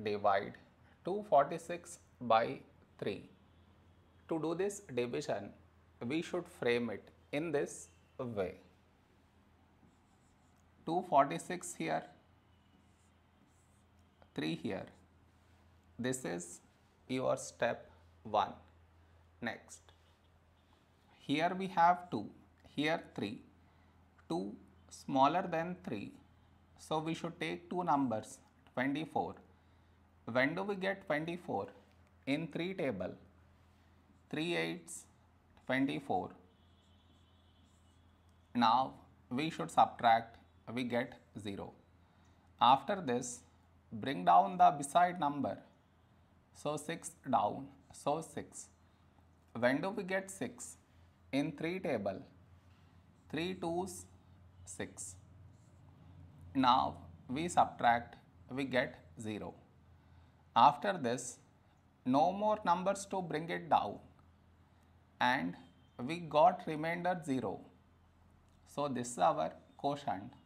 divide 246 by 3. To do this division, we should frame it in this way. 246 here, 3 here. This is your step 1. Next, here we have 2, here 3. 2 smaller than 3. So we should take two numbers, 24. When do we get 24? In 3 table. 3 8s, 24. Now we should subtract, we get 0. After this, bring down the beside number. So 6 down, so 6. When do we get 6? In 3 table. 3 2s, 6. Now we subtract, we get 0. After this, no more numbers to bring it down, and we got remainder 0. So this is our quotient.